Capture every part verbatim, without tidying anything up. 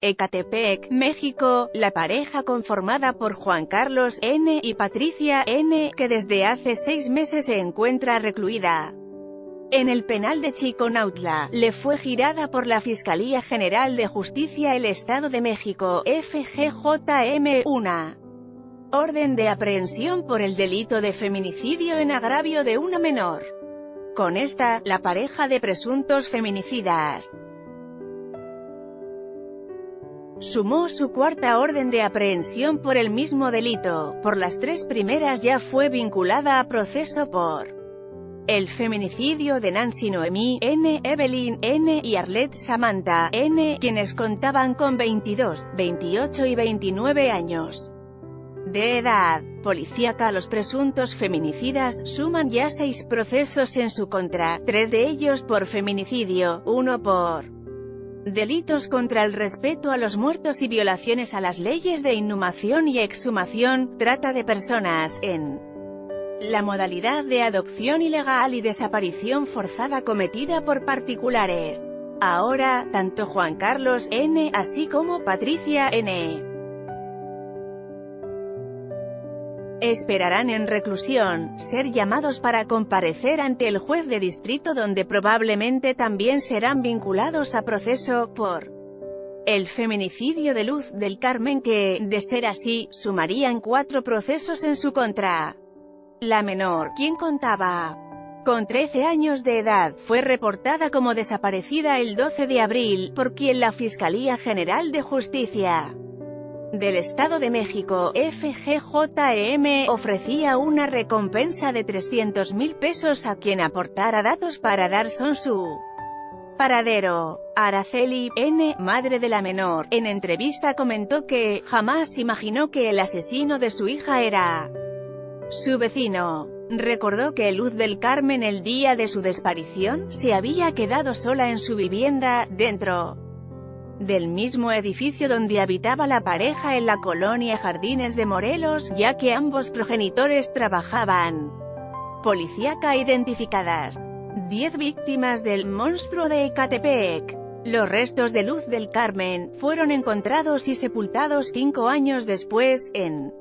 Ecatepec, México, la pareja conformada por Juan Carlos N. y Patricia N., que desde hace seis meses se encuentra recluida en el penal de Chiconautla, le fue girada por la Fiscalía General de Justicia del Estado de México, F G J M, una orden de aprehensión por el delito de feminicidio en agravio de una menor. Con esta, la pareja de presuntos feminicidas sumó su cuarta orden de aprehensión por el mismo delito. Por las tres primeras ya fue vinculada a proceso por el feminicidio de Nancy Noemí N., Evelyn N. y Arlette Samantha N., quienes contaban con veintidós, veintiocho y veintinueve años de edad policíaca. Los presuntos feminicidas suman ya seis procesos en su contra, tres de ellos por feminicidio, uno por delitos contra el respeto a los muertos y violaciones a las leyes de inhumación y exhumación, trata de personas, en la modalidad de adopción ilegal y desaparición forzada cometida por particulares. Ahora, tanto Juan Carlos N. así como Patricia N. esperarán en reclusión, ser llamados para comparecer ante el juez de distrito, donde probablemente también serán vinculados a proceso por el feminicidio de Luz del Carmen, que, de ser así, sumarían cuatro procesos en su contra. La menor, quien contaba con trece años de edad, fue reportada como desaparecida el doce de abril, por quien la Fiscalía General de Justicia del Estado de México, F G J M, ofrecía una recompensa de trescientos mil pesos a quien aportara datos para dar con su paradero. Araceli N., madre de la menor, en entrevista comentó que jamás imaginó que el asesino de su hija era su vecino. Recordó que Luz del Carmen, el día de su desaparición, se había quedado sola en su vivienda, dentro del mismo edificio donde habitaba la pareja en la colonia Jardines de Morelos, ya que ambos progenitores trabajaban. Policíaca identificadas diez víctimas del monstruo de Ecatepec. Los restos de Luz del Carmen fueron encontrados y sepultados cinco años después, en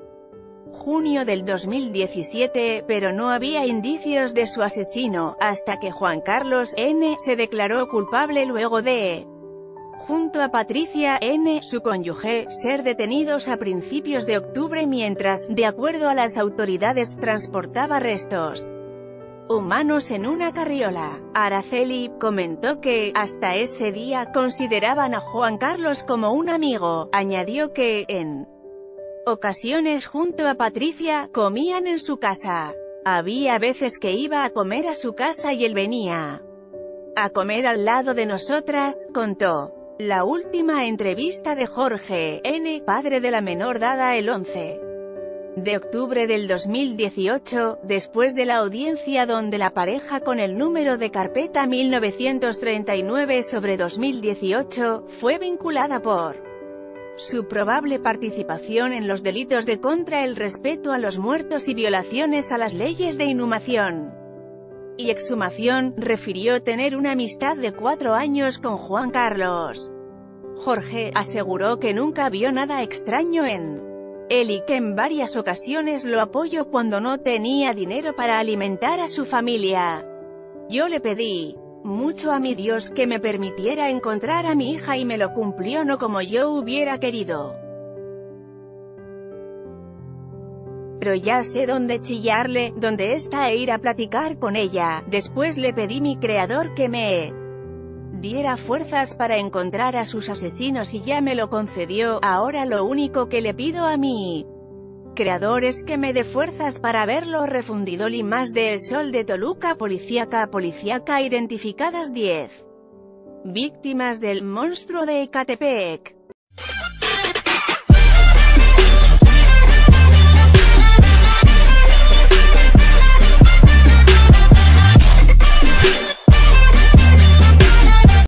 junio del dos mil diecisiete, pero no había indicios de su asesino, hasta que Juan Carlos N. se declaró culpable luego de, junto a Patricia N., su cónyuge, ser detenidos a principios de octubre mientras, de acuerdo a las autoridades, transportaba restos humanos en una carriola. Araceli comentó que, hasta ese día, consideraban a Juan Carlos como un amigo. Añadió que, en ocasiones junto a Patricia, comían en su casa. Había veces que iba a comer a su casa y él venía a comer al lado de nosotras, contó. La última entrevista de Jorge N., padre de la menor, dada el once de octubre del dos mil dieciocho, después de la audiencia donde la pareja, con el número de carpeta mil novecientos treinta y nueve sobre dos mil dieciocho, fue vinculada por su probable participación en los delitos de contra el respeto a los muertos y violaciones a las leyes de inhumación y exhumación, refirió tener una amistad de cuatro años con Juan Carlos. Jorge aseguró que nunca vio nada extraño en él y que en varias ocasiones lo apoyó cuando no tenía dinero para alimentar a su familia. Yo le pedí mucho a mi Dios que me permitiera encontrar a mi hija y me lo cumplió, no como yo hubiera querido. Pero ya sé dónde chillarle, dónde está, e ir a platicar con ella. Después le pedí a mi Creador que me diera fuerzas para encontrar a sus asesinos y ya me lo concedió. Ahora lo único que le pido a mi Creador es que me dé fuerzas para verlo refundido. Limas de El Sol de Toluca. Policíaca Policíaca identificadas diez víctimas del monstruo de Ecatepec.